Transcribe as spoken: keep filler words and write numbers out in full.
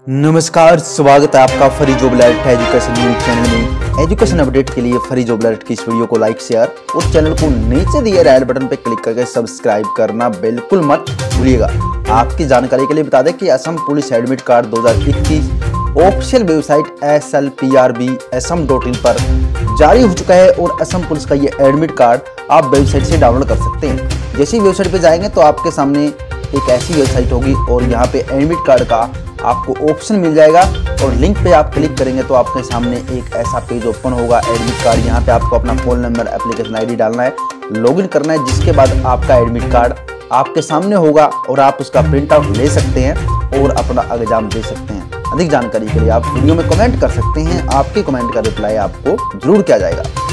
नमस्कार, स्वागत है आपका free job alert education news channel में। एजुकेशन अपडेट के लिए फरी जॉब अलर्ट की इस वीडियो को लाइक शेयर और चैनल को नीचे दिए रेड बटन पर क्लिक करके सब्सक्राइब करना बिल्कुल मत भूलिएगा। आपकी जानकारी के लिए बता दें कि असम पुलिस एडमिट कार्ड दो हज़ार इक्कीस official website S L P R B Assam dot in पर जारी हो चुका है और असम पुलिस का ये एडमिट कार्ड आप वेबसाइट से डाउनलोड कर सकते हैं। जैसे ही वेबसाइट पर जाएंगे तो आपके सामने एक ऐसी वेबसाइट होगी और यहाँ पे एडमिट कार्ड का आपको ऑप्शन मिल जाएगा और लिंक पे आप क्लिक करेंगे तो आपके सामने एक ऐसा पेज ओपन होगा एडमिट कार्ड। यहाँ पे आपको अपना फ़ोन नंबर, एप्लीकेशन आईडी डालना है, लॉगिन करना है, जिसके बाद आपका एडमिट कार्ड आपके सामने होगा और आप उसका प्रिंट आउट ले सकते हैं और अपना एग्जाम दे सकते हैं। अधिक जानकारी के लिए आप वीडियो में कमेंट कर सकते हैं, आपके कमेंट का रिप्लाई आपको जरूर किया जाएगा।